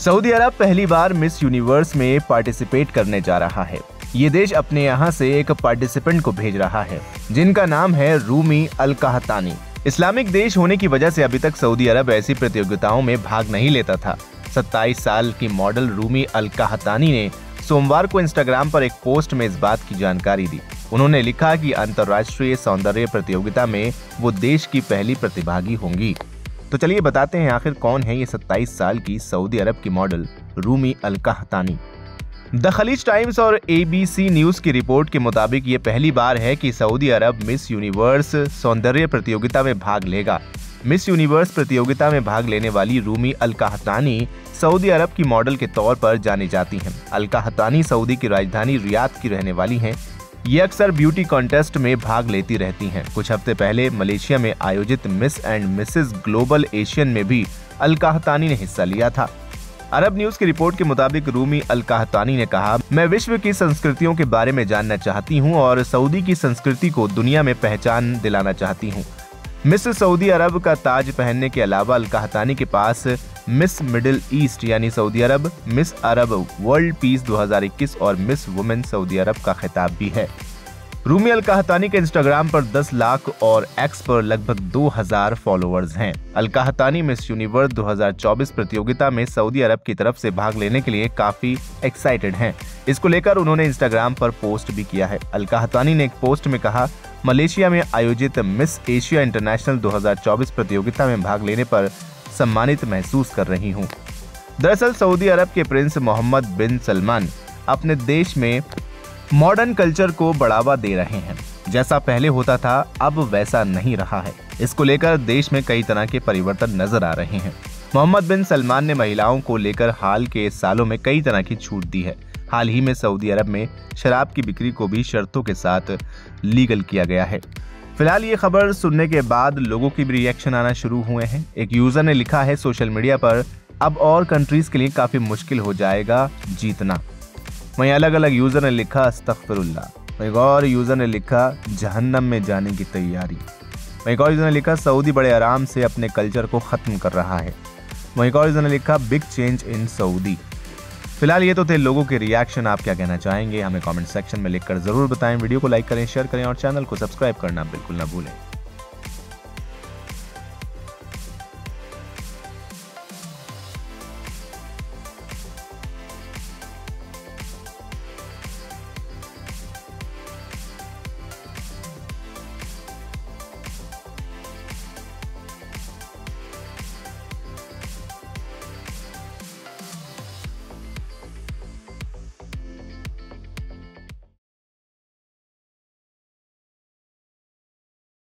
Saudi Arab पहली बार Miss Universe में पार्टिसिपेट करने जा रहा है। ये देश अपने यहाँ से एक पार्टिसिपेंट को भेज रहा है जिनका नाम है रूमी अल कहतानी। इस्लामिक देश होने की वजह से अभी तक सऊदी अरब ऐसी प्रतियोगिताओं में भाग नहीं लेता था। 27 साल की मॉडल रूमी अल कहतानी ने सोमवार को इंस्टाग्राम पर एक पोस्ट में इस बात की जानकारी दी। उन्होंने लिखा कि अंतर्राष्ट्रीय सौंदर्य प्रतियोगिता में वो देश की पहली प्रतिभागी होंगी। तो चलिए बताते हैं आखिर कौन है ये 27 साल की सऊदी अरब की model Rumy Al Qahtani. The Khaleej Times और ABC न्यूज की रिपोर्ट के मुताबिक ये पहली बार है कि सऊदी अरब मिस यूनिवर्स सौंदर्य प्रतियोगिता में भाग लेगा। मिस यूनिवर्स प्रतियोगिता में भाग लेने वाली रूमी अल कहतानी सऊदी अरब की मॉडल के तौर पर जानी जाती हैं। अल कहतानी सऊदी की राजधानी रियाद की रहने वाली हैं। ये अक्सर ब्यूटी कॉन्टेस्ट में भाग लेती रहती हैं। कुछ हफ्ते पहले मलेशिया में आयोजित Miss and Mrs Global Asian में भी अल कहतानी ने हिस्सा लिया था। अरब न्यूज की रिपोर्ट के मुताबिक रूमी अल कहतानी ने कहा, मैं विश्व की संस्कृतियों के बारे में जानना चाहती हूँ और सऊदी की संस्कृति को दुनिया में पहचान दिलाना चाहती हूँ। मिस सऊदी अरब का ताज पहनने के अलावा अल कहतानी के पास मिस मिडिल ईस्ट यानी Saudi Arab, Miss Arab World Peace 2021 और मिस वुमेन सऊदी अरब का खिताब भी है। रूमी अल कहतानी के इंस्टाग्राम पर 10 लाख और एक्स पर लगभग 2000 फॉलोअर्स हैं। अल कहतानी मिस यूनिवर्स 2024 प्रतियोगिता में सऊदी अरब की तरफ से भाग लेने के लिए काफी एक्साइटेड हैं। इसको लेकर उन्होंने इंस्टाग्राम पर पोस्ट भी किया है। अल कहतानी ने एक पोस्ट में कहा, मलेशिया में आयोजित मिस एशिया इंटरनेशनल 2024 प्रतियोगिता में भाग लेने पर सम्मानित महसूस कर रही हूँ। दरअसल सऊदी अरब के प्रिंस मोहम्मद बिन सलमान अपने देश में मॉडर्न कल्चर को बढ़ावा दे रहे हैं। जैसा पहले होता था अब वैसा नहीं रहा है। इसको लेकर देश में कई तरह के परिवर्तन नजर आ रहे हैं। मोहम्मद बिन सलमान ने महिलाओं को लेकर हाल के सालों में कई तरह की छूट दी है। हाल ही में सऊदी अरब में शराब की बिक्री को भी शर्तों के साथ लीगल किया गया है। फिलहाल ये खबर सुनने के बाद लोगों की भी रिएक्शन आना शुरू हुए हैं। एक यूजर ने लिखा है सोशल मीडिया पर, अब और कंट्रीज के लिए काफी मुश्किल हो जाएगा जीतना। वहीं अलग अलग यूजर ने लिखा अस्तगफिरुल्लाह। एक और यूजर ने लिखा जहन्नम में जाने की तैयारी। वहीं एक और यूजर ने लिखा सऊदी बड़े आराम से अपने कल्चर को खत्म कर रहा है। वहीं एक और यूजर ने लिखा बिग चेंज इन सऊदी। फिलहाल ये तो थे लोगों के रिएक्शन। आप क्या कहना चाहेंगे हमें कमेंट सेक्शन में लिखकर जरूर बताएं। वीडियो को लाइक करें, शेयर करें और चैनल को सब्सक्राइब करना बिल्कुल ना भूलें।